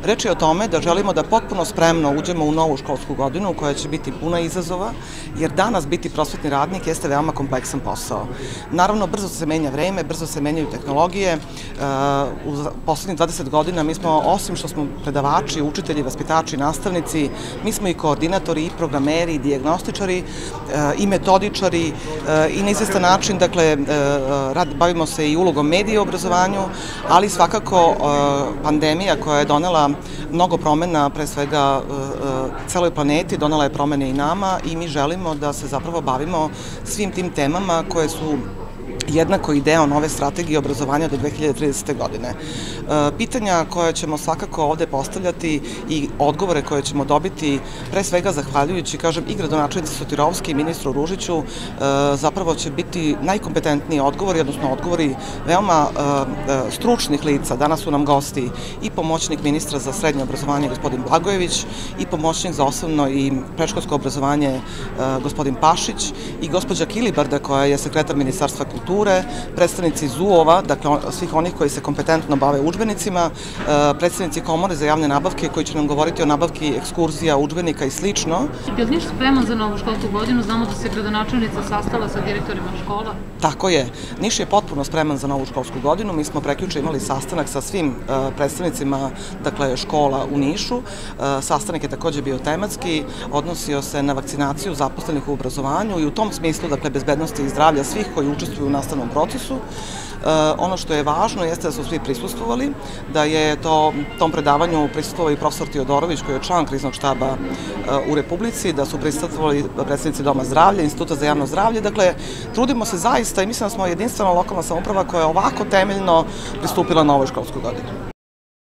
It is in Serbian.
Reč je o tome da želimo da potpuno spremno uđemo u novu školsku godinu koja će biti puna izazova, jer danas biti prosvetni radnik jeste veoma kompleksan posao. Naravno, brzo se menja vreme, brzo se menjaju tehnologije. U poslednjih 20 godina mi smo, osim što smo predavači, učitelji, vaspitači, nastavnici, mi smo i koordinatori, i programeri, i dijagnostičari, i metodičari, i na izvestan način, dakle, bavimo se i ulogom medija u obrazovanju, ali svakako pandemija koja je donela mnogo promena, pre svega celoj planeti, donela je promene i nama i mi želimo da se zapravo bavimo svim tim temama koje su jednako i deo nove strategije obrazovanja do 2030. godine. Pitanja koja ćemo svakako ovde postavljati i odgovore koje ćemo dobiti, pre svega zahvaljujući, kažem, i gradonačelnici Sotirovski i ministru Ružiću, zapravo će biti najkompetentniji odgovori, odnosno odgovori veoma stručnih lica. Danas su nam gosti i pomoćnik ministra za srednje obrazovanje gospodin Blagojević, i pomoćnik za osnovno i predškolsko obrazovanje gospodin Pašić, i gospođa Kilibarda koja je sekretar Ministarstva kulture, predstavnici ZUO-ova, dakle svih onih koji se kompetentno bave udžbenicima, predstavnici Komore za javne nabavke koji će nam govoriti o nabavki ekskurzija, udžbenika i slično. Je li Niš spreman za novu školsku godinu? Znamo da se gradonačelnica sastala sa direktorima škola. Tako je. Niš je potpuno spreman za novu školsku godinu. Mi smo prekjuče imali sastanak sa svim predstavnicima, dakle, škola u Nišu. Sastanak je takođe bio tematski, odnosio se na vakcinaciju zaposlenih u obrazovanju i u tom smislu, dakle, bezbednosti i zdravlja svih koji učestvuju u nastavnom procesu. Ono što je važno jeste da su svi prisustvovali, da je tom predavanju prisustvovao i profesor Teodorović koji je član kriznog štaba u Republici, da su prisustvovali predstavnici Doma zdravlja, Instituta za javno zdravlje. Dakle, trudimo se zaista i mislim da smo jedinstvena lokalna samouprava koja je ovako temeljno pristupila novoj školskoj godini.